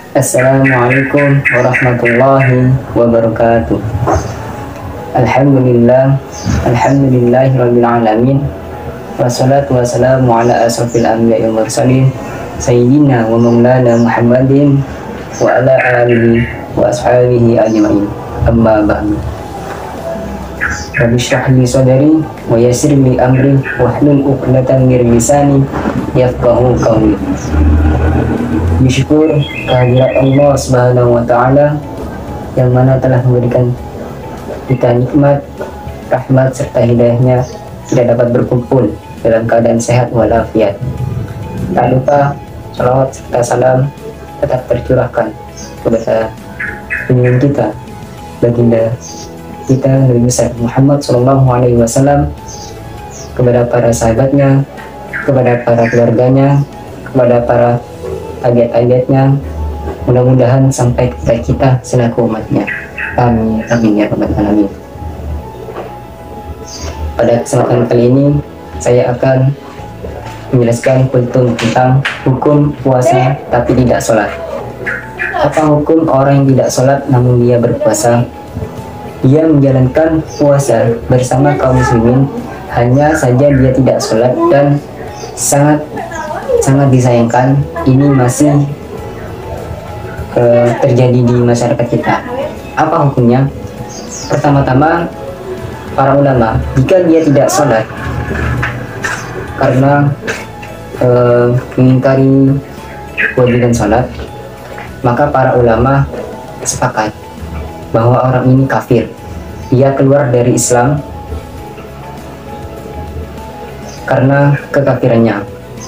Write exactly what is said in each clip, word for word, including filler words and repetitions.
Assalamualaikum warahmatullahi wabarakatuh. Alhamdulillah, alhamdulillahi rabbil alamin. Wassalatu wassalamu ala asrafil anbiya'i wal mursalin sayyidina wa maulana Muhammadin wa ala alihi wa ashabihi ajma'in. Amma ba'du. Rabbi shrah li sadri wa yassir li amri wahlul 'uqdatam min lisani yafqahu qawli. Bersyukur kehadirat Allah Subhanahu wa taala yang mana telah memberikan kita nikmat, rahmat serta hidayahnya tidak dapat berkumpul dalam keadaan sehat walafiat. Tak lupa salawat serta salam tetap tercurahkan kepada junjungan kita, baginda kita Nabi besar Muhammad Shallallahu Alaihi Wasallam, kepada para sahabatnya, kepada para keluarganya, kepada para ayat-ayatnya, mudah-mudahan sampai kepada kita selaku umatnya. Amin, amin ya rabbal alamin. Pada kesempatan kali ini saya akan menjelaskan kultum tentang hukum puasa tapi tidak sholat. Apa hukum orang yang tidak sholat namun dia berpuasa? Dia menjalankan puasa bersama kaum muslimin, hanya saja dia tidak sholat, dan sangat sangat disayangkan ini masih uh, terjadi di masyarakat kita. Apa hukumnya? Pertama-tama, para ulama, jika dia tidak sholat karena uh, mengingkari kewajiban sholat, maka para ulama sepakat bahwa orang ini kafir, dia keluar dari Islam karena kekafirannya,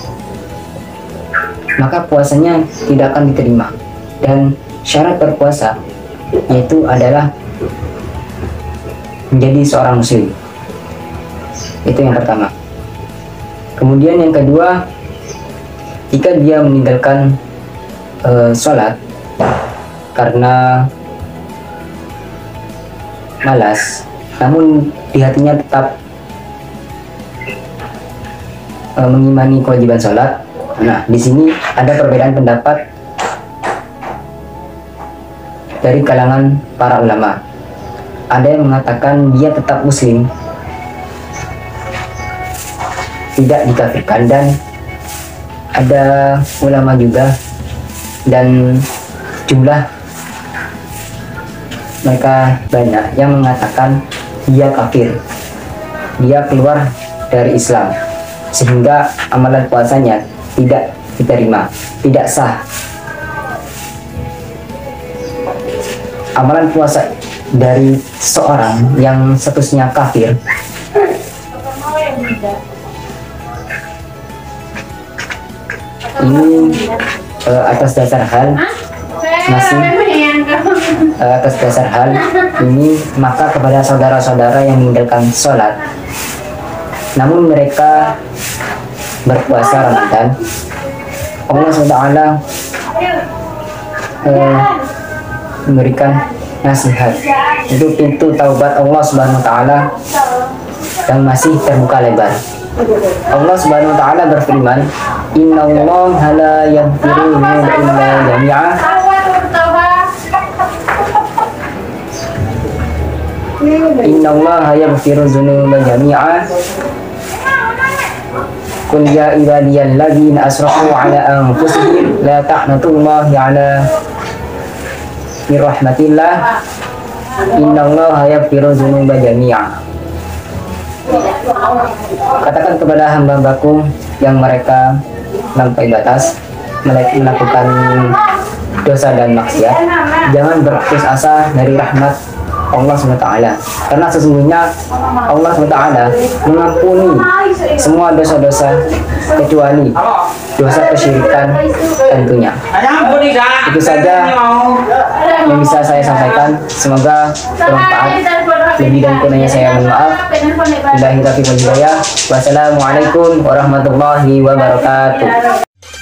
maka puasanya tidak akan diterima. Dan syarat berpuasa yaitu adalah menjadi seorang muslim. Itu yang pertama. Kemudian yang kedua, jika dia meninggalkan uh, sholat karena malas, namun di hatinya tetap uh, mengimani kewajiban sholat. Nah, di sini ada perbedaan pendapat dari kalangan para ulama. Ada yang mengatakan dia tetap muslim, tidak dikafirkan, dan ada ulama juga, dan jumlah mereka banyak yang mengatakan dia kafir, dia keluar dari Islam, sehingga amalan puasanya tidak diterima, tidak sah. Amalan puasa dari seorang yang statusnya kafir ini uh, atas dasar hal masih uh, atas dasar hal ini, maka kepada saudara-saudara yang meninggalkan sholat namun mereka berpuasa Ramadan, Allah subhanahu wa taala uh, memberikan nasihat. Itu pintu taubat Allah subhanahu wa taala yang masih terbuka lebar. Allah subhanahu wa taala berfirman, innallaha la yaghfiru dzunuba illa jami'a innallaha yaghfiru dzunuba jami'a qul ya ibadiyalladzina asrafu ala anfusihim la taqnatullahi ala min rahmatillah innallaha yaghfiru dzunuba jami'a. Katakan kepada hamba-hambaku yang mereka melampaui batas, melakukan dosa dan maksiat, jangan berputus asa dari rahmat Allah subhanahu wa taala, karena sesungguhnya Allah subhanahu wa taala mengampuni semua dosa-dosa kecuali dosa kesyirikan tentunya. Itu saja yang bisa saya sampaikan, semoga bermanfaat. Lebih dan kurangnya saya mohon maaf. Billahi taufiq wal hidayah. Wassalamualaikum warahmatullahi wabarakatuh.